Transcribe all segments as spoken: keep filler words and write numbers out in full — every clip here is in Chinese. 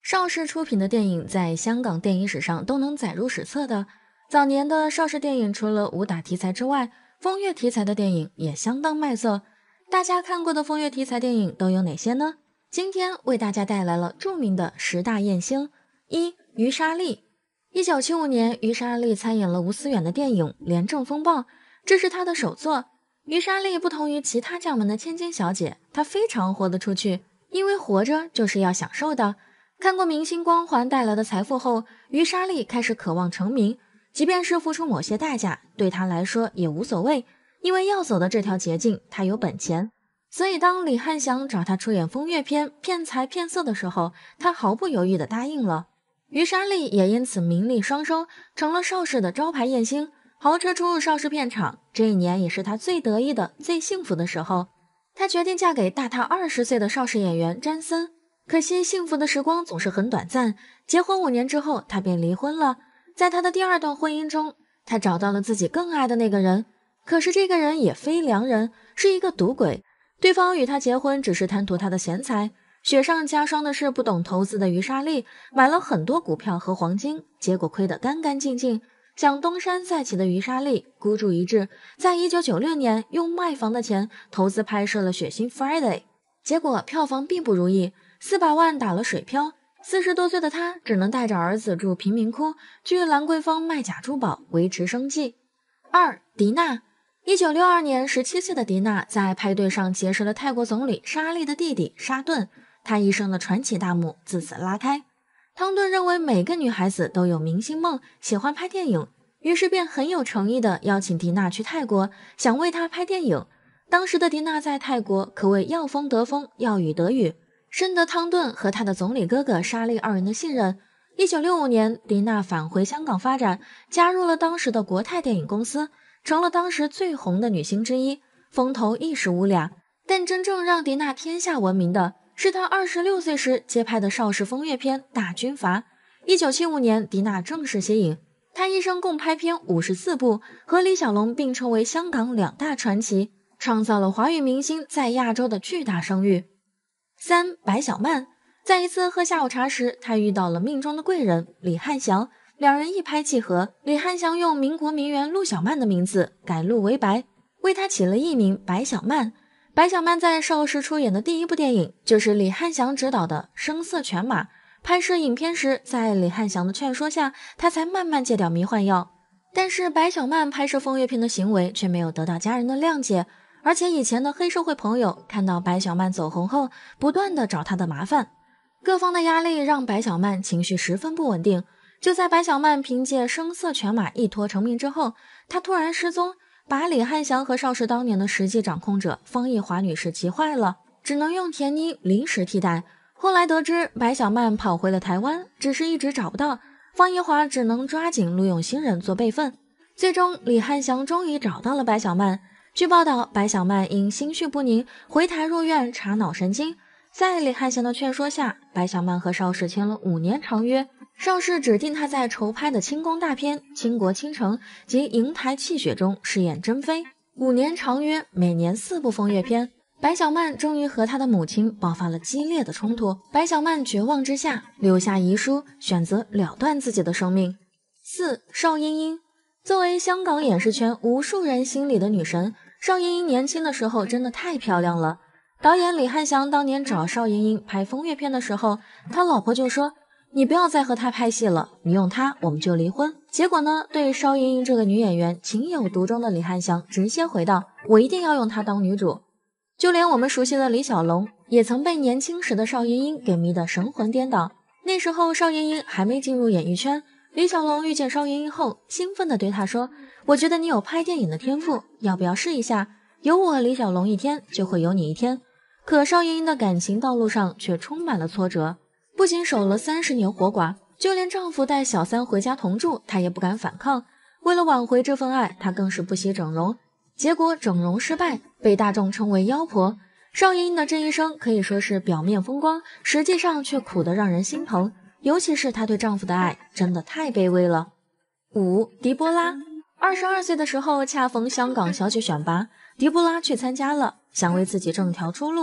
邵氏出品的电影在香港电影史上都能载入史册的。早年的邵氏电影除了武打题材之外，风月题材的电影也相当卖座。大家看过的风月题材电影都有哪些呢？今天为大家带来了著名的十大艳星。一、于莎莉。一九七五年，于莎莉参演了吴思远的电影《廉政风暴》，这是她的首作。于莎莉不同于其他将门的千金小姐，她非常活得出去，因为活着就是要享受的。看过明星光环带来的财富后，于莎莉开始渴望成名，即便是付出某些代价，对她来说也无所谓，因为要走的这条捷径，她有本钱。所以当李翰祥找她出演风月片骗财骗色的时候，她毫不犹豫地答应了。于莎莉也因此名利双收，成了邵氏的招牌艳星，豪车出入邵氏片场，这一年也是她最得意的、最幸福的时候。她决定嫁给大她二十岁的邵氏演员詹森。可惜幸福的时光总是很短暂，结婚五年之后，她便离婚了。在她的第二段婚姻中，她找到了自己更爱的那个人，可是这个人也非良人，是一个赌鬼。对方与她结婚只是贪图她的钱财。雪上加霜的是，不懂投资的于莎莉买了很多股票和黄金，结果亏得干干净净。想东山再起的于莎莉孤注一掷，在一九九六年用卖房的钱投资拍摄了《血腥 Friday》，结果票房并不如意，四百万打了水漂。四十多岁的她只能带着儿子住贫民窟，去兰桂坊卖假珠宝维持生计。二、迪娜。一九六二年，十七岁的迪娜在派对上结识了泰国总理沙利的弟弟沙顿，她一生的传奇大幕自此拉开。汤顿认为每个女孩子都有明星梦，喜欢拍电影，于是便很有诚意地邀请迪娜去泰国，想为她拍电影。当时的迪娜在泰国可谓要风得风，要雨得雨，深得汤顿和他的总理哥哥沙利二人的信任。一九六五年，迪娜返回香港发展，加入了当时的国泰电影公司，成了当时最红的女星之一，风头一时无两。但真正让迪娜天下闻名的是她二十六岁时接拍的邵氏风月片《大军阀》。一九七五年，迪娜正式息影，她一生共拍片五十四部，和李小龙并称为香港两大传奇，创造了华语明星在亚洲的巨大声誉。三、白小曼。在一次喝下午茶时，她遇到了命中的贵人李翰祥，两人一拍即合。李翰祥用民国名媛陆小曼的名字改陆为白，为她起了艺名白小曼。白小曼在邵氏出演的第一部电影就是李翰祥执导的《声色犬马》。拍摄影片时，在李翰祥的劝说下，她才慢慢戒掉迷幻药。但是白小曼拍摄风月片的行为却没有得到家人的谅解，而且以前的黑社会朋友看到白小曼走红后，不断的找她的麻烦。各方的压力让白小曼情绪十分不稳定。就在白小曼凭借《声色犬马》一脱成名之后，她突然失踪，把李翰祥和邵氏当年的实际掌控者方逸华女士急坏了，只能用田妮临时替代。后来得知白小曼跑回了台湾，只是一直找不到，方逸华只能抓紧录用新人做备份。最终李翰祥终于找到了白小曼。据报道，白小曼因心绪不宁回台入院查脑神经。在李翰祥的劝说下，白小曼和邵氏签了五年长约，邵氏指定她在筹拍的清宫大片《倾国倾城》及《瀛台泣血》中饰演珍妃。五年长约，每年四部风月片。白小曼终于和她的母亲爆发了激烈的冲突，白小曼绝望之下留下遗书，选择了断自己的生命。四、邵英英。作为香港影视圈无数人心里的女神，邵英英年轻的时候真的太漂亮了。导演李翰祥当年找邵英英拍风月片的时候，他老婆就说：“你不要再和他拍戏了，你用他我们就离婚。”结果呢，对邵英英这个女演员情有独钟的李翰祥直接回道：“我一定要用她当女主。”就连我们熟悉的李小龙也曾被年轻时的邵英英给迷得神魂颠倒。那时候邵英英还没进入演艺圈，李小龙遇见邵英英后，兴奋地对她说：“我觉得你有拍电影的天赋，要不要试一下？有我李小龙一天，就会有你一天。”可邵英英的感情道路上却充满了挫折，不仅守了三十年活寡，就连丈夫带小三回家同住，她也不敢反抗。为了挽回这份爱，她更是不惜整容，结果整容失败，被大众称为妖婆。邵英英的这一生可以说是表面风光，实际上却苦得让人心疼，尤其是她对丈夫的爱真的太卑微了。五、狄波拉。二十二岁的时候，恰逢香港小姐选拔，狄波拉去参加了，想为自己挣条出路。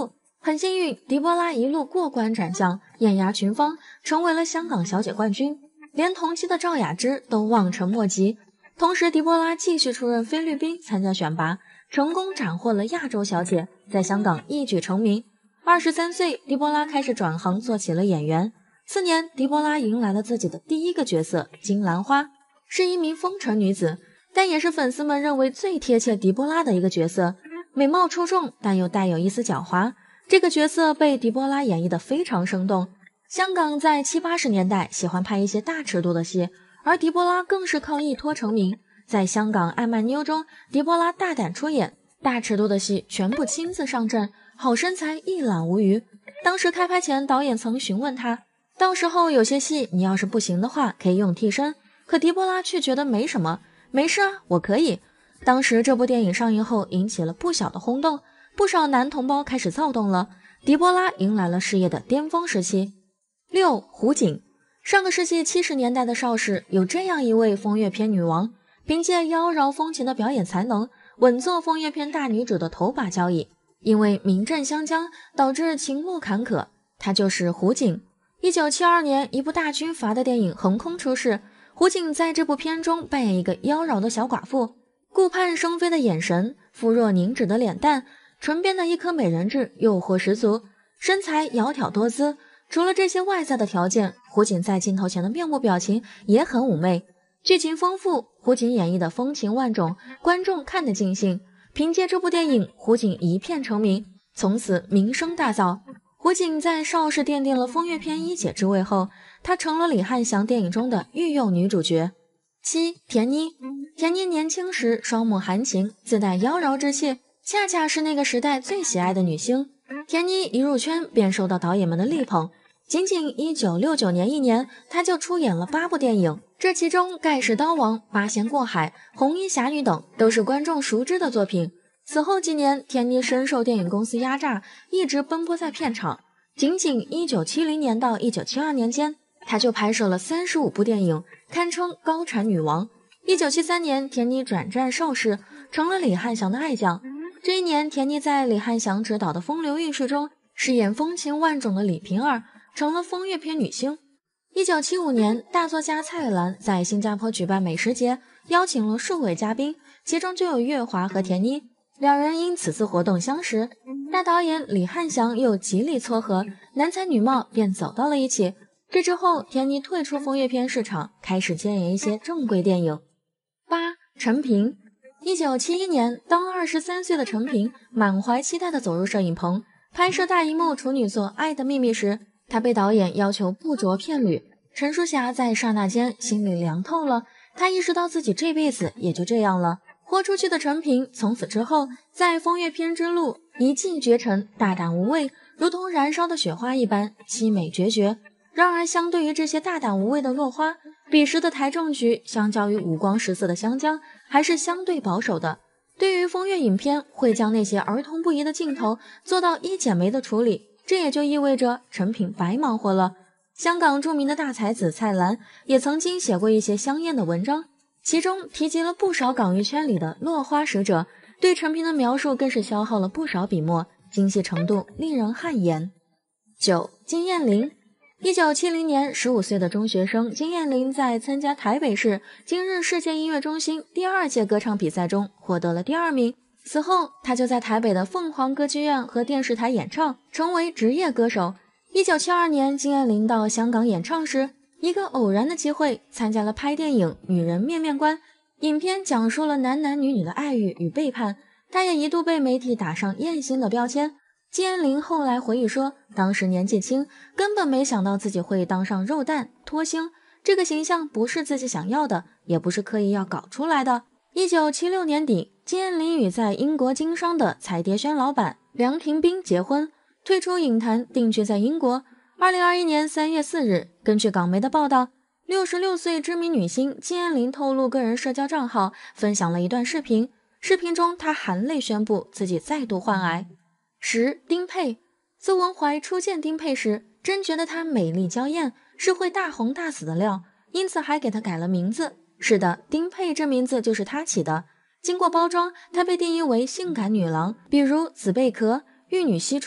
很幸运，狄波拉一路过关斩将，艳压群芳，成为了香港小姐冠军，连同期的赵雅芝都望尘莫及。同时，狄波拉继续出任菲律宾参加选拔，成功斩获了亚洲小姐，在香港一举成名。二十三岁，狄波拉开始转行做起了演员。次年，狄波拉迎来了自己的第一个角色金兰花，是一名风尘女子，但也是粉丝们认为最贴切狄波拉的一个角色。美貌出众，但又带有一丝狡猾，这个角色被狄波拉演绎得非常生动。香港在七八十年代喜欢拍一些大尺度的戏，而狄波拉更是靠一托成名。在香港爱曼妞中，狄波拉大胆出演，大尺度的戏全部亲自上阵，好身材一览无余。当时开拍前，导演曾询问他，到时候有些戏你要是不行的话，可以用替身。可狄波拉却觉得没什么，没事啊，我可以。当时这部电影上映后引起了不小的轰动，不少男同胞开始躁动了，狄波拉迎来了事业的巅峰时期。六胡锦，上个世纪七十年代的邵氏有这样一位风月片女王，凭借妖娆风情的表演才能，稳坐风月片大女主的头把交椅。因为名震湘江，导致情路坎坷，她就是胡锦。一九七二年，一部大军阀的电影横空出世，胡锦在这部片中扮演一个妖娆的小寡妇。顾盼生飞的眼神，肤若凝脂的脸蛋，唇边的一颗美人痣诱惑十足，身材窈窕多姿。除了这些外在的条件，胡锦在镜头前的面部表情也很妩媚。剧情丰富，胡锦演绎的风情万种，观众看得尽兴。凭借这部电影，胡锦一片成名，从此名声大噪。胡锦在邵氏奠定了风月片一姐之位后，她成了李翰祥电影中的御用女主角。七田妮，田妮年轻时双目含情，自带妖娆之气，恰恰是那个时代最喜爱的女星。田妮一入圈便受到导演们的力捧，仅仅一九六九年一年，她就出演了八部电影，这其中《盖世刀王》《八仙过海》《红衣侠女》等都是观众熟知的作品。此后几年，田妮深受电影公司压榨，一直奔波在片场。仅仅一九七零年到一九七二年间，她就拍摄了三十五部电影，堪称高产女王。一九七三年，田妮转战邵氏，成了李翰祥的爱将。这一年，田妮在李翰祥执导的《风流韵事》中饰演风情万种的李瓶儿，成了风月片女星。一九七五年，大作家蔡澜在新加坡举办美食节，邀请了数位嘉宾，其中就有月华和田妮。两人因此次活动相识，大导演李翰祥又极力撮合，男才女貌便走到了一起。这之后，田妮退出风月片市场，开始接演一些正规电影。八陈平，一九七一年，当二十三岁的陈平满怀期待地走入摄影棚，拍摄大荧幕处女作《爱的秘密》时，他被导演要求不着片缕。陈淑霞在刹那间心里凉透了，她意识到自己这辈子也就这样了。豁出去的陈平从此之后在风月片之路一骑绝尘，大胆无畏，如同燃烧的雪花一般凄美决绝。然而相对于这些大胆无畏的落花，彼时的台政局相较于五光十色的湘江还是相对保守的。对于风月影片，会将那些儿童不宜的镜头做到一剪梅的处理，这也就意味着陈平白忙活了。香港著名的大才子蔡澜也曾经写过一些香艳的文章，其中提及了不少港娱圈里的落花使者，对陈平的描述更是消耗了不少笔墨，精细程度令人汗颜。九金燕玲，一九七零年，十五岁的中学生金燕玲在参加台北市今日世界音乐中心第二届歌唱比赛中获得了第二名。此后，她就在台北的凤凰歌剧院和电视台演唱，成为职业歌手。一九七二年，金燕玲到香港演唱时，一个偶然的机会参加了拍电影《女人面面观》，影片讲述了男男女女的爱欲与背叛，她也一度被媒体打上艳星的标签。金燕玲后来回忆说，当时年纪轻，根本没想到自己会当上肉蛋脱星，这个形象不是自己想要的，也不是刻意要搞出来的。一九七六年底，金燕玲与在英国经商的彩蝶轩老板梁廷斌结婚，退出影坛，定居在英国。二零二一年三月四日，根据港媒的报道，六十六岁知名女星金燕玲透露个人社交账号，分享了一段视频。视频中，她含泪宣布自己再度患癌。十丁佩，邹文怀初见丁佩时，真觉得她美丽娇艳，是会大红大紫的料，因此还给她改了名字。是的，丁佩这名字就是她起的。经过包装，她被定义为性感女郎，比如紫贝壳、玉女惜春、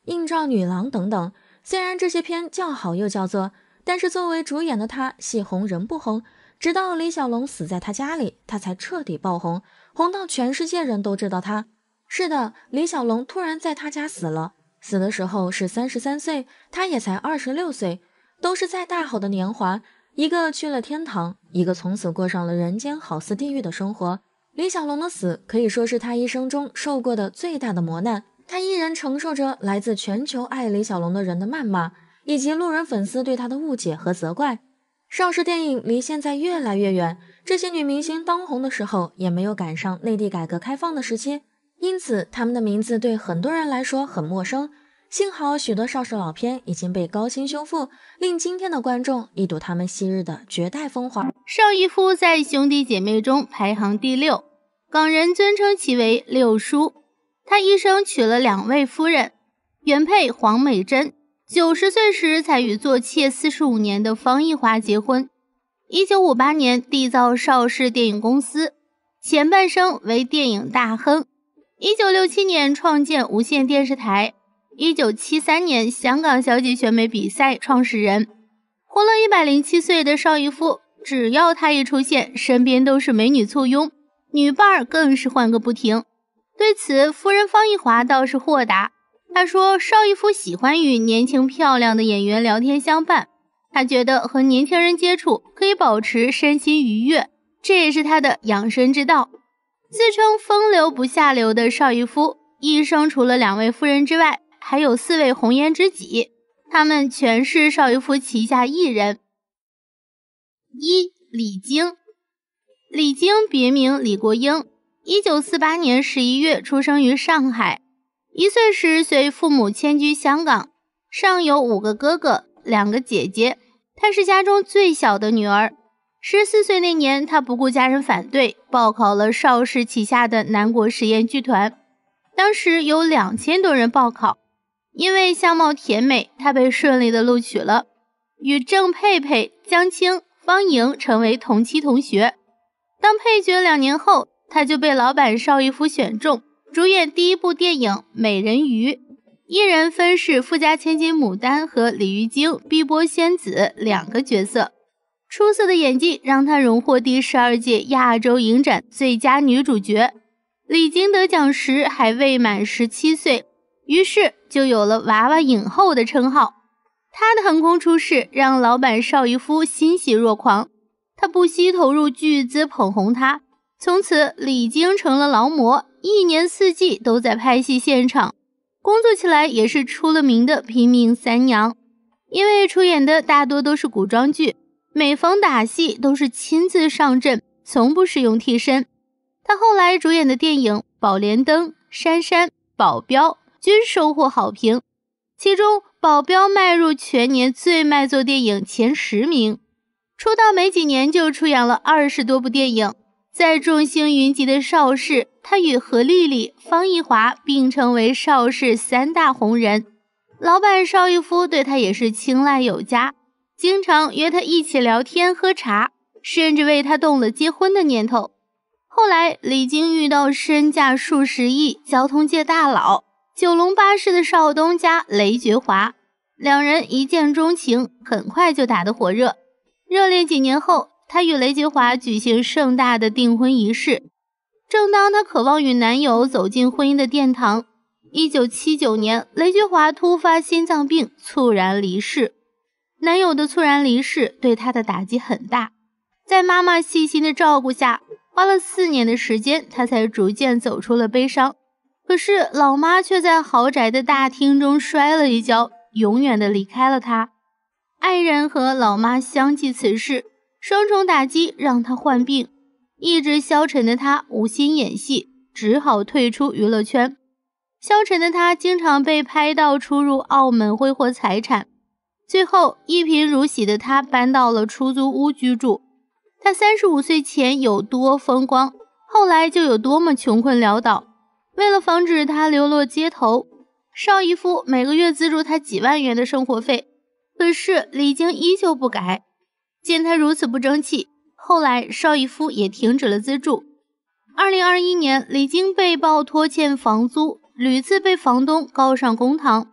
映照女郎等等。虽然这些片叫好又叫座，但是作为主演的她戏红人不红，直到李小龙死在她家里，她才彻底爆红，红到全世界人都知道她。是的，李小龙突然在她家死了，死的时候是三十三岁，她也才二十六岁，都是在大好的年华，一个去了天堂，一个从此过上了人间好似地狱的生活。李小龙的死可以说是他一生中受过的最大的磨难，他依然承受着来自全球爱李小龙的人的谩骂，以及路人粉丝对他的误解和责怪。邵氏电影离现在越来越远，这些女明星当红的时候也没有赶上内地改革开放的时期，因此他们的名字对很多人来说很陌生。幸好许多邵氏老片已经被高清修复，令今天的观众一睹他们昔日的绝代风华。 邵逸夫在兄弟姐妹中排行第六，港人尊称其为六叔。他一生娶了两位夫人，原配黄美珍，九十岁时才与做妾四十五年的方逸华结婚。一九五八年缔造邵氏电影公司，前半生为电影大亨。一九六七年创建无线电视台。一九七三年香港小姐选美比赛创始人。活了一百零七岁的邵逸夫，只要他一出现，身边都是美女簇拥，女伴儿更是换个不停。对此，夫人方逸华倒是豁达，她说邵逸夫喜欢与年轻漂亮的演员聊天相伴，他觉得和年轻人接触可以保持身心愉悦，这也是他的养生之道。自称风流不下流的邵逸夫，一生除了两位夫人之外，还有四位红颜知己，他们全是邵逸夫旗下艺人。一、李菁。李菁别名李国英，一九四八年十一月出生于上海，一岁时随父母迁居香港，上有五个哥哥，两个姐姐，她是家中最小的女儿。十四岁那年，她不顾家人反对，报考了邵氏旗下的南国实验剧团，当时有两千多人报考。因为相貌甜美，她被顺利的录取了，与郑佩佩、江青、方莹成为同期同学。当配角两年后，她就被老板邵逸夫选中，主演第一部电影《美人鱼》，一人分饰富家千金牡丹和鲤鱼精碧波仙子两个角色。出色的演技让她荣获第十二届亚洲影展最佳女主角。李菁得奖时还未满十七岁，于是就有了娃娃影后的称号。她的横空出世让老板邵逸夫欣喜若狂，他不惜投入巨资捧红她。从此李菁成了劳模，一年四季都在拍戏现场，工作起来也是出了名的拼命三娘。因为出演的大多都是古装剧，每逢打戏都是亲自上阵，从不使用替身。他后来主演的电影《宝莲灯》《珊珊》《保镖》均收获好评，其中《保镖》迈入全年最卖座电影前十名。出道没几年就出演了二十多部电影，在众星云集的邵氏，他与何丽丽、方逸华并称为邵氏三大红人。老板邵逸夫对他也是青睐有加，经常约他一起聊天喝茶，甚至为他动了结婚的念头。后来李菁遇到身价数十亿交通界大佬九龙巴士的邵东家雷觉华，两人一见钟情，很快就打得火热。热恋几年后，他与雷觉华举行盛大的订婚仪式。正当他渴望与男友走进婚姻的殿堂，一九七九年雷觉华突发心脏病猝然离世。男友的猝然离世对他的打击很大，在妈妈细心的照顾下，花了四年的时间，他才逐渐走出了悲伤。可是老妈却在豪宅的大厅中摔了一跤，永远的离开了他。爱人和老妈相继辞世，双重打击让他患病。意志消沉的他无心演戏，只好退出娱乐圈。消沉的他经常被拍到出入澳门挥霍财产，最后一贫如洗的他搬到了出租屋居住。他三十五岁前有多风光，后来就有多么穷困潦倒。为了防止他流落街头，邵逸夫每个月资助他几万元的生活费，可是李菁依旧不改。见他如此不争气，后来邵逸夫也停止了资助。二零二一年，李菁被曝拖欠房租，屡次被房东告上公堂。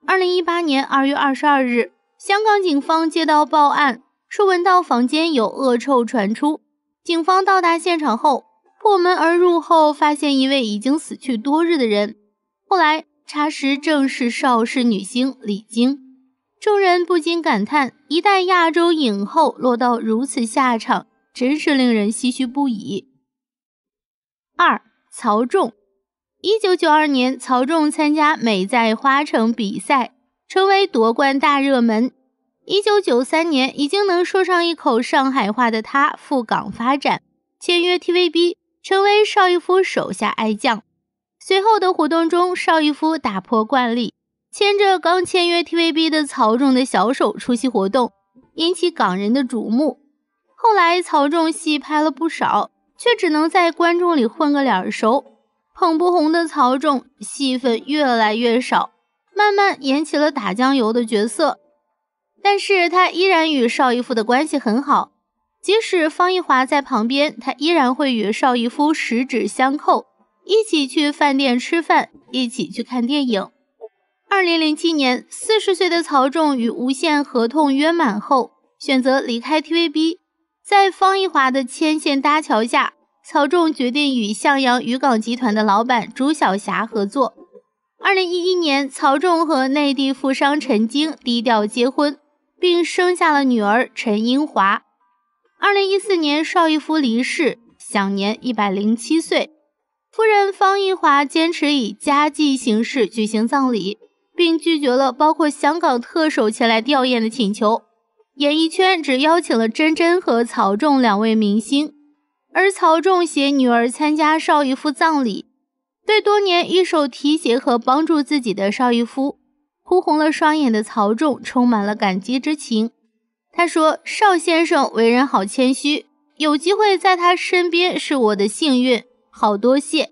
二零一八年二月二十二日，香港警方接到报案，说闻到房间有恶臭传出。警方到达现场后，破门而入后发现一位已经死去多日的人。后来查实正是邵氏女星李菁。众人不禁感叹，一代亚洲影后落到如此下场，真是令人唏嘘不已。二、曹仲。一九九二年，曹仲参加美在花城比赛，成为夺冠大热门。一九九三年，已经能说上一口上海话的他赴港发展，签约 T V B， 成为邵逸夫手下爱将。随后的活动中，邵逸夫打破惯例，牵着刚签约 T V B 的曹仲的小手出席活动，引起港人的瞩目。后来曹仲戏拍了不少，却只能在观众里混个脸熟。捧不红的曹仲戏份越来越少，慢慢演起了打酱油的角色。但是他依然与邵逸夫的关系很好，即使方逸华在旁边，他依然会与邵逸夫十指相扣，一起去饭店吃饭，一起去看电影。二零零七年，四十岁的曹仲与无线合同约满后，选择离开 T V B。 在方逸华的牵线搭桥下，曹仲决定与向阳渔港集团的老板朱晓霞合作。二零一一年，曹仲和内地富商陈晶低调结婚，并生下了女儿陈英华。二零一四年，邵逸夫离世，享年一百零七岁。夫人方逸华坚持以家祭形式举行葬礼，并拒绝了包括香港特首前来吊唁的请求。演艺圈只邀请了珍珍和曹仲两位明星，而曹仲携女儿参加邵逸夫葬礼，对多年一手提携和帮助自己的邵逸夫，哭红了双眼的曹仲充满了感激之情。他说，邵先生为人好谦虚，有机会在他身边是我的幸运，好多谢。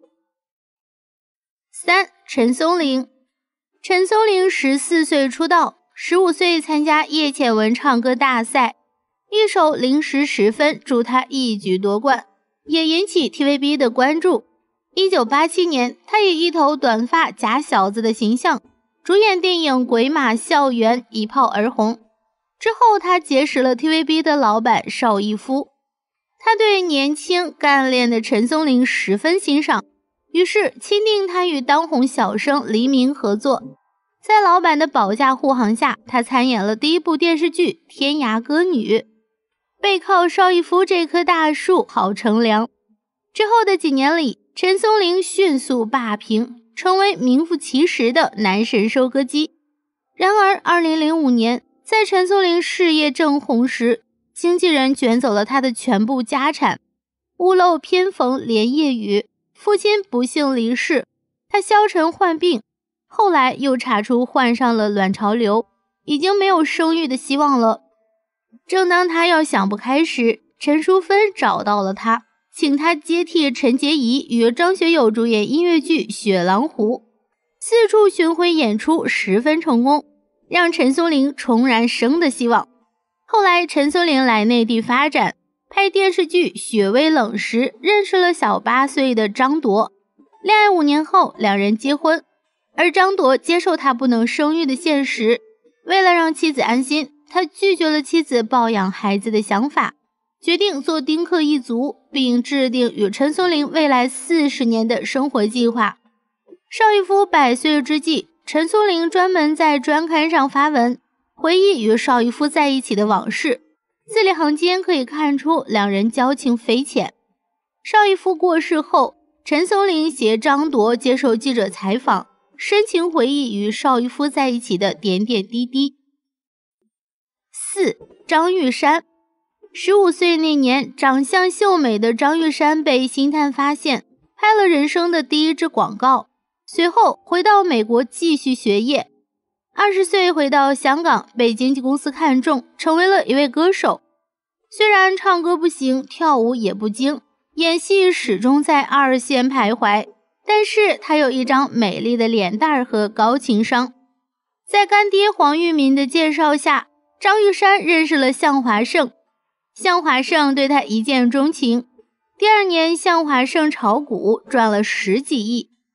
三、陈松伶。陈松伶十四岁出道，十五岁参加叶倩文唱歌大赛，一首《零时十分》助他一举夺冠，也引起 T V B 的关注。一九八七年，他以一头短发假小子的形象主演电影《鬼马校园》，一炮而红。之后他结识了 T V B 的老板邵逸夫，他对年轻干练的陈松伶十分欣赏，于是钦定他与当红小生黎明合作。在老板的保驾护航下，他参演了第一部电视剧《天涯歌女》，背靠邵逸夫这棵大树好乘凉。之后的几年里，陈松伶迅速霸屏，成为名副其实的男神收割机。然而二零零五年，在陈松伶事业正红时，经纪人卷走了他的全部家产，屋漏偏逢连夜雨，父亲不幸离世，他消沉患病，后来又查出患上了卵巢瘤，已经没有生育的希望了。正当他要想不开时，陈淑芬找到了他，请他接替陈洁仪与张学友主演音乐剧《雪狼湖》，四处巡回演出十分成功，让陈松伶重燃生的希望。后来陈松伶来内地发展，拍电视剧《雪微冷》时认识了小八岁的张铎，恋爱五年后两人结婚。而张铎接受他不能生育的现实，为了让妻子安心，他拒绝了妻子抱养孩子的想法，决定做丁克一族，并制定与陈松伶未来四十年的生活计划。邵逸夫百岁之际，陈松伶专门在专刊上发文，回忆与邵逸夫在一起的往事，字里行间可以看出两人交情匪浅。邵逸夫过世后，陈松伶携张铎接受记者采访，深情回忆与邵逸夫在一起的点点滴滴。四、张玉山。十五岁那年，长相秀美的张玉山被星探发现，拍了人生的第一支广告，随后回到美国继续学业。二十岁回到香港，被经纪公司看中，成为了一位歌手。虽然唱歌不行，跳舞也不精，演戏始终在二线徘徊，但是他有一张美丽的脸蛋和高情商。在干爹黄玉民的介绍下，张玉山认识了向华胜，向华胜对他一见钟情。第二年，向华胜炒股赚了十几亿。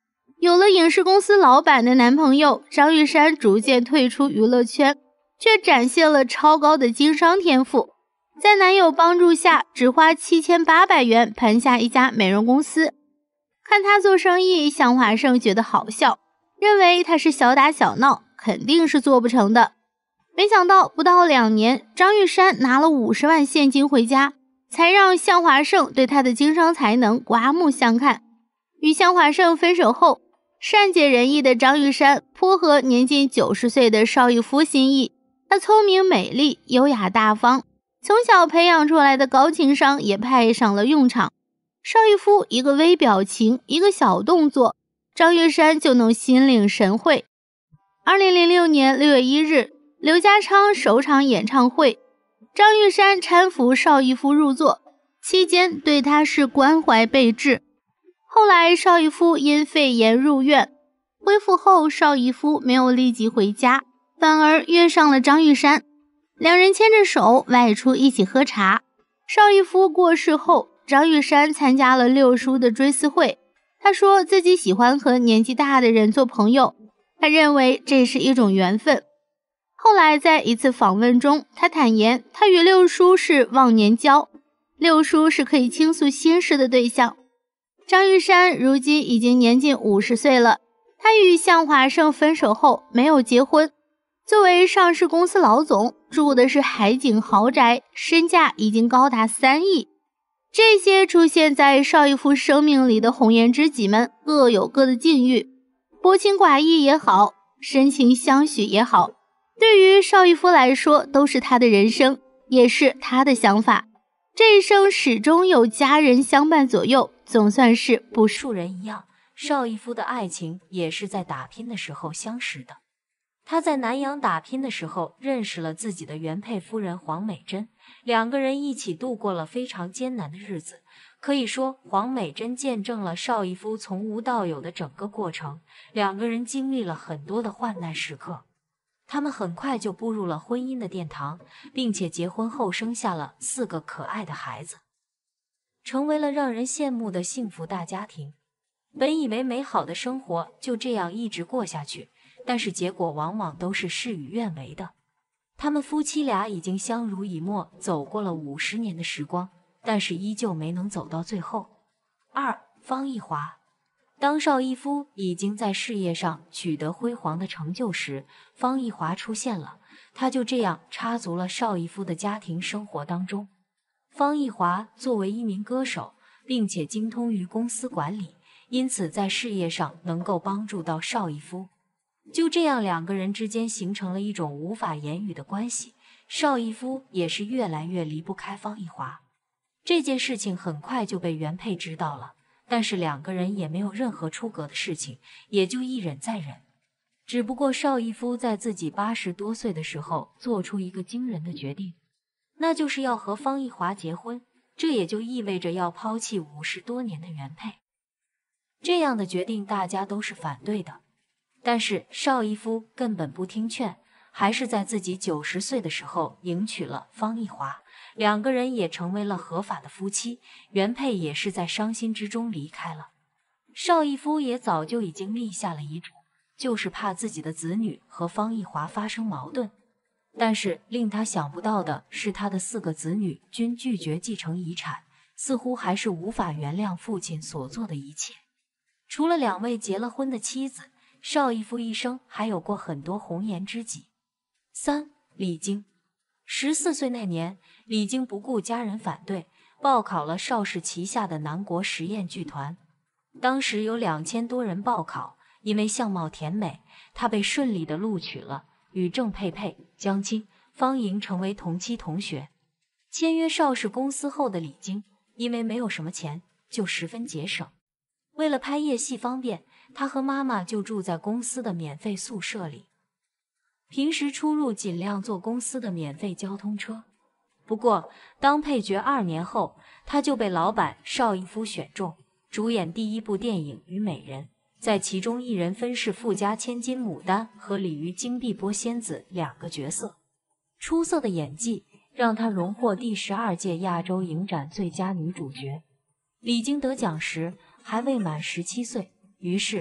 有了影视公司老板的男朋友，张玉珊逐渐退出娱乐圈，却展现了超高的经商天赋。在男友帮助下，只花七千八百元盘下一家美容公司。看他做生意，向华胜觉得好笑，认为他是小打小闹，肯定是做不成的。没想到不到两年，张玉珊拿了五十万现金回家，才让向华胜对他的经商才能刮目相看。与向华胜分手后，善解人意的张玉珊颇合年近九十岁的邵逸夫心意。她聪明美丽，优雅大方，从小培养出来的高情商也派上了用场。邵逸夫一个微表情，一个小动作，张玉珊就能心领神会。二零零六年六月一日，刘家昌首场演唱会，张玉珊搀扶邵逸夫入座，期间对他是关怀备至。后来邵逸夫因肺炎入院，恢复后邵逸夫没有立即回家，反而约上了张玉珊，两人牵着手外出一起喝茶。邵逸夫过世后，张玉珊参加了六叔的追思会。他说自己喜欢和年纪大的人做朋友，他认为这是一种缘分。后来在一次访问中，他坦言他与六叔是忘年交，六叔是可以倾诉心事的对象。张玉珊如今已经年近五十岁了，他与向华胜分手后没有结婚。作为上市公司老总，住的是海景豪宅，身价已经高达三亿。这些出现在邵逸夫生命里的红颜知己们各有各的境遇，薄情寡义也好，深情相许也好，对于邵逸夫来说都是他的人生，也是他的想法。这一生始终有家人相伴左右，总算是不数人一样。邵逸夫的爱情也是在打拼的时候相识的。他在南阳打拼的时候认识了自己的原配夫人黄美珍，两个人一起度过了非常艰难的日子。可以说，黄美珍见证了邵逸夫从无到有的整个过程，两个人经历了很多的患难时刻。他们很快就步入了婚姻的殿堂，并且结婚后生下了四个可爱的孩子，成为了让人羡慕的幸福大家庭。本以为美好的生活就这样一直过下去，但是结果往往都是事与愿违的。他们夫妻俩已经相濡以沫，走过了五十年的时光，但是依旧没能走到最后。二、方逸华。当邵逸夫已经在事业上取得辉煌的成就时，方逸华出现了，他就这样插足了邵逸夫的家庭生活当中。方逸华作为一名歌手，并且精通于公司管理，因此在事业上能够帮助到邵逸夫。就这样，两个人之间形成了一种无法言语的关系。邵逸夫也是越来越离不开方逸华。这件事情很快就被原配知道了，但是两个人也没有任何出格的事情，也就一忍再忍。只不过邵逸夫在自己八十多岁的时候做出一个惊人的决定，那就是要和方逸华结婚，这也就意味着要抛弃五十多年的原配。这样的决定大家都是反对的，但是邵逸夫根本不听劝，还是在自己九十岁的时候迎娶了方逸华，两个人也成为了合法的夫妻。原配也是在伤心之中离开了。邵逸夫也早就已经立下了遗嘱，就是怕自己的子女和方逸华发生矛盾。但是令他想不到的是，他的四个子女均拒绝继承遗产，似乎还是无法原谅父亲所做的一切。除了两位结了婚的妻子，邵逸夫一生还有过很多红颜知己。三、李菁。十四岁那年，李菁不顾家人反对，报考了邵氏旗下的南国实验剧团。当时有两千多人报考，因为相貌甜美，她被顺利的录取了，与郑佩佩、江青、方莹成为同期同学。签约邵氏公司后的李菁，因为没有什么钱，就十分节省。为了拍夜戏方便，她和妈妈就住在公司的免费宿舍里，平时出入尽量坐公司的免费交通车。不过当配角二年后，她就被老板邵逸夫选中，主演第一部电影《虞美人》，在其中一人分饰富家千金牡丹和鲤鱼金碧波仙子两个角色。出色的演技让她荣获第十二届亚洲影展最佳女主角。李菁得奖时还未满十七岁，于是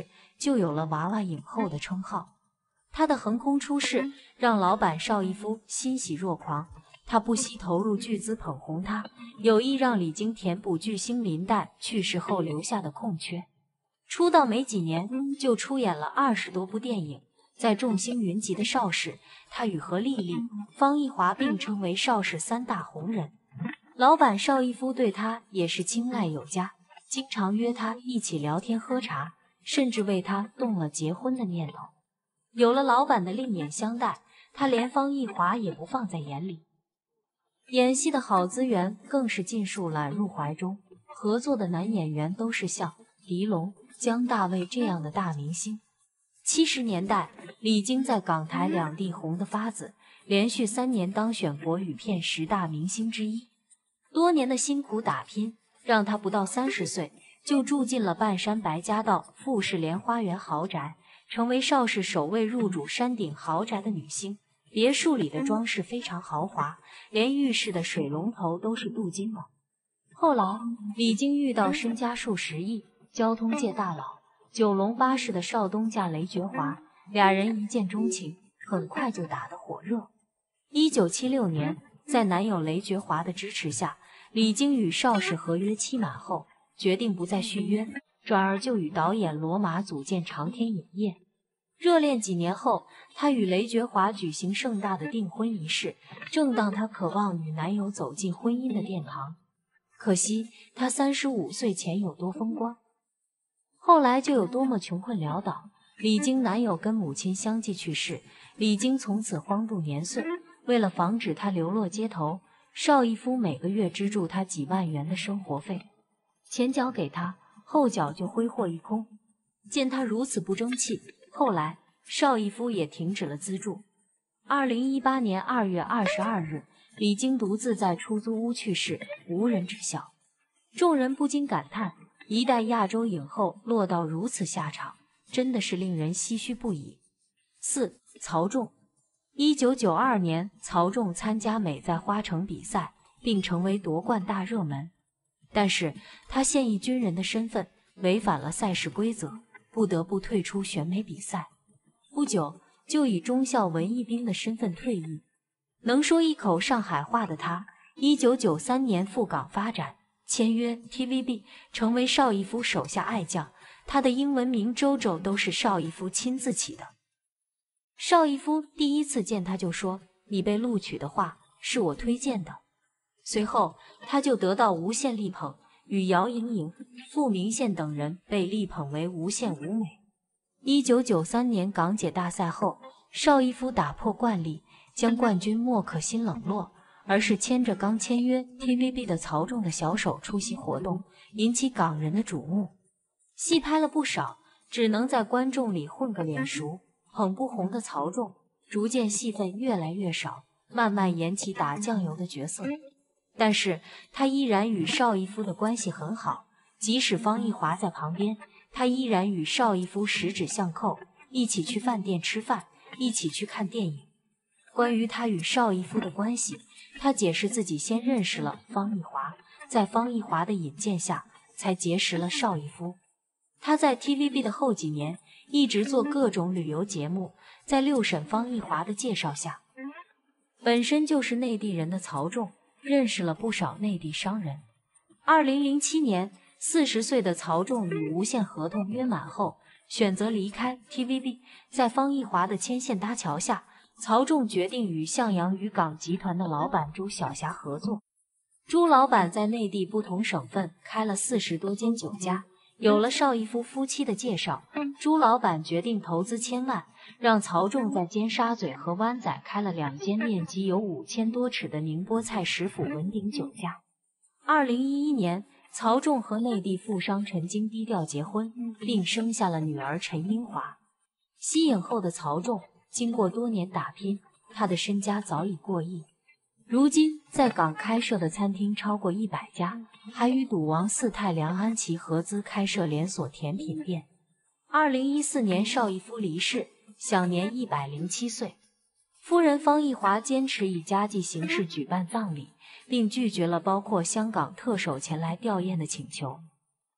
就有了娃娃影后的称号。她的横空出世让老板邵逸夫欣喜若狂，他不惜投入巨资捧红她，有意让李菁填补巨星林黛去世后留下的空缺。出道没几年就出演了二十多部电影，在众星云集的邵氏，他与何丽丽、方逸华并称为邵氏三大红人。老板邵逸夫对他也是青睐有加，经常约他一起聊天喝茶，甚至为他动了结婚的念头。有了老板的另眼相待，他连方逸华也不放在眼里。演戏的好资源更是尽数揽入怀中，合作的男演员都是像狄龙、姜大卫这样的大明星。七十年代，李菁在港台两地红得发紫，连续三年当选国语片十大明星之一。多年的辛苦打拼，让她不到三十岁就住进了半山白家道富士莲花园豪宅，成为邵氏首位入主山顶豪宅的女星。别墅里的装饰非常豪华，连浴室的水龙头都是镀金的。后来，李菁遇到身家数十亿、交通界大佬、九龙巴士的邵东家雷觉华，俩人一见钟情，很快就打得火热。一九七六年，在男友雷觉华的支持下，李菁与邵氏合约期满后，决定不再续约，转而就与导演罗马组建长天影业。热恋几年后，她与雷觉华举行盛大的订婚仪式。正当她渴望与男友走进婚姻的殿堂，可惜她三十五岁前有多风光，后来就有多么穷困潦倒。李菁男友跟母亲相继去世，李菁从此荒度年岁。为了防止她流落街头，邵逸夫每个月资助她几万元的生活费，前脚给她，后脚就挥霍一空。见她如此不争气，后来邵逸夫也停止了资助。二零一八年二月二十二日，李菁独自在出租屋去世，无人知晓。众人不禁感叹，一代亚洲影后落到如此下场，真的是令人唏嘘不已。四、曹仲。一九九二年，曹仲参加美在花城比赛，并成为夺冠大热门。但是他现役军人的身份违反了赛事规则，不得不退出选美比赛。不久就以中校文艺兵的身份退役。能说一口上海话的他，一九九三年赴港发展，签约 T V B， 成为邵逸夫手下爱将。他的英文名周周都是邵逸夫亲自起的。邵逸夫第一次见他就说：“你被录取的话，是我推荐的。”随后他就得到无限力捧，与姚莹莹、傅明宪等人被力捧为无限舞美。一九九三年港姐大赛后，邵逸夫打破惯例，将冠军莫可欣冷落，而是牵着刚签约 T V B 的曹仲的小手出席活动，引起港人的瞩目。戏拍了不少，只能在观众里混个脸熟，捧不红的曹仲逐渐戏份越来越少，慢慢演起打酱油的角色。但是他依然与邵逸夫的关系很好，即使方逸华在旁边，他依然与邵逸夫十指相扣，一起去饭店吃饭，一起去看电影。关于他与邵逸夫的关系，他解释自己先认识了方逸华，在方逸华的引荐下才结识了邵逸夫。他在 T V B 的后几年一直做各种旅游节目，在六婶方逸华的介绍下，本身就是内地人的曹仲认识了不少内地商人。二零零七年，四十岁的曹仲与无线合同约满后，选择离开 T V B。在方逸华的牵线搭桥下，曹仲决定与向阳渔港集团的老板朱晓霞合作。朱老板在内地不同省份开了四十多间酒家。有了邵逸夫夫妻的介绍，朱老板决定投资千万，让曹仲在尖沙咀和湾仔开了两间面积有五千多尺的宁波菜食府文鼎酒家。二零一一年，曹仲和内地富商陈晶低调结婚，并生下了女儿陈英华。息影后的曹仲经过多年打拼，他的身家早已过亿。如今在港开设的餐厅超过一百家，还与赌王四太梁安琪合资开设连锁甜品店。二零一四年，邵逸夫离世，享年一百零七岁。夫人方逸华坚持以家祭形式举办葬礼，并拒绝了包括香港特首前来吊唁的请求。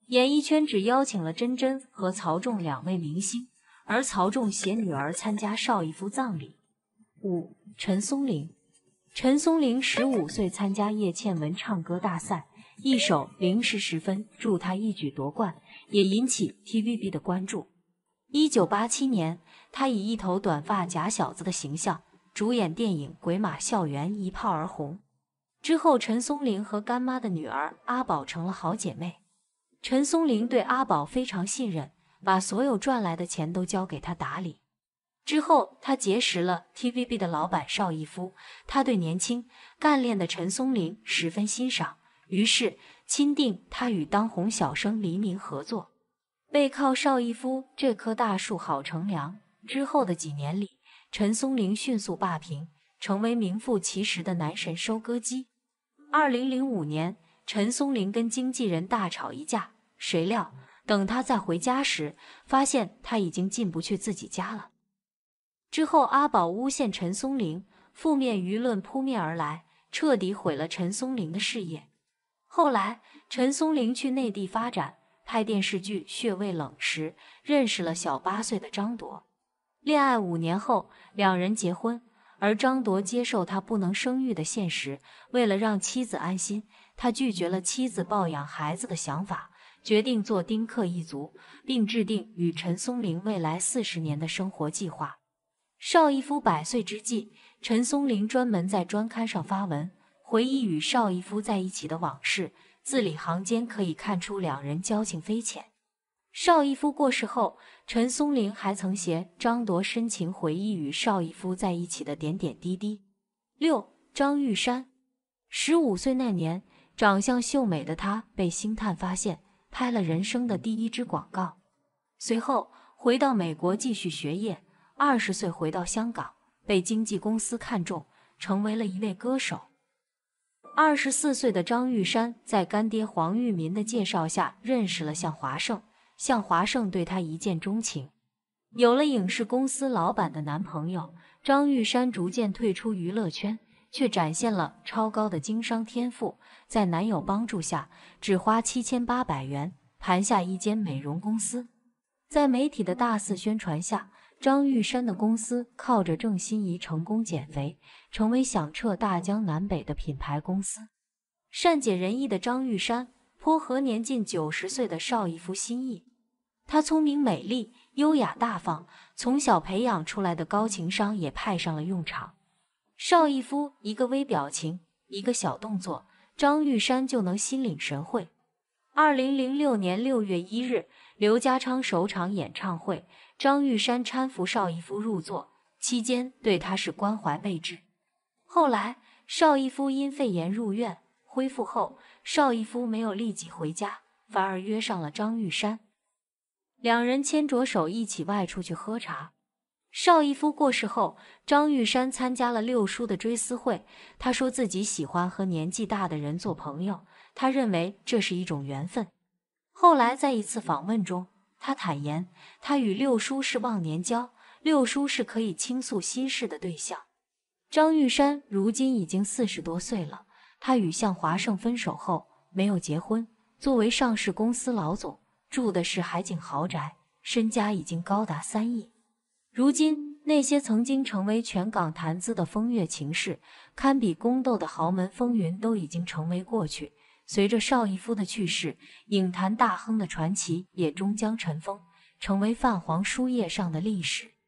演艺圈只邀请了甄珍和曹仲两位明星，而曹仲携女儿参加邵逸夫葬礼。五、陈松伶。陈松伶十五岁参加叶倩文唱歌大赛，一首《零时十分》助她一举夺冠，也引起 T V B 的关注。一九八七年，她以一头短发假小子的形象主演电影《鬼马校园》，一炮而红。之后，陈松伶和干妈的女儿阿宝成了好姐妹。陈松伶对阿宝非常信任，把所有赚来的钱都交给她打理。之后，他结识了 T V B 的老板邵逸夫，他对年轻干练的陈松伶十分欣赏，于是钦定他与当红小生黎明合作。背靠邵逸夫这棵大树好乘凉，之后的几年里，陈松伶迅速霸屏，成为名副其实的男神收割机。二零零五年，陈松伶跟经纪人大吵一架，谁料等他再回家时，发现他已经进不去自己家了。之后，阿宝诬陷陈松伶，负面舆论扑面而来，彻底毁了陈松伶的事业。后来，陈松伶去内地发展，拍电视剧《血味冷》时，认识了小八岁的张铎。恋爱五年后，两人结婚，而张铎接受他不能生育的现实，为了让妻子安心，他拒绝了妻子抱养孩子的想法，决定做丁克一族，并制定与陈松伶未来四十年的生活计划。邵逸夫百岁之际，陈松伶专门在专刊上发文，回忆与邵逸夫在一起的往事，字里行间可以看出两人交情匪浅。邵逸夫过世后，陈松伶还曾携张铎深情回忆与邵逸夫在一起的点点滴滴。六、张玉珊。十五岁那年，长相秀美的她被星探发现，拍了人生的第一支广告。随后回到美国继续学业，二十岁回到香港，被经纪公司看中，成为了一位歌手。二十四岁的张玉珊在干爹黄玉民的介绍下认识了向华胜，向华胜对她一见钟情。有了影视公司老板的男朋友，张玉珊逐渐退出娱乐圈，却展现了超高的经商天赋，在男友帮助下，只花七千八百元盘下一间美容公司。在媒体的大肆宣传下，张玉珊的公司靠着郑欣宜成功减肥，成为响彻大江南北的品牌公司。善解人意的张玉珊颇合年近九十岁的邵逸夫心意。她聪明美丽、优雅大方，从小培养出来的高情商也派上了用场。邵逸夫一个微表情，一个小动作，张玉珊就能心领神会。二零零六年六月一日，刘家昌首场演唱会，张玉珊搀扶邵逸夫入座，期间对他是关怀备至。后来，邵逸夫因肺炎入院，恢复后，邵逸夫没有立即回家，反而约上了张玉珊。两人牵着手一起外出去喝茶。邵逸夫过世后，张玉珊参加了六叔的追思会。他说自己喜欢和年纪大的人做朋友，他认为这是一种缘分。后来在一次访问中，他坦言他与六叔是忘年交，六叔是可以倾诉心事的对象。张玉珊如今已经四十多岁了，他与向华胜分手后没有结婚，作为上市公司老总，住的是海景豪宅，身家已经高达三亿。如今，那些曾经成为全港谈资的风月情事，堪比宫斗的豪门风云都已经成为过去。随着邵逸夫的去世，影坛大亨的传奇也终将尘封，成为泛黄书页上的历史。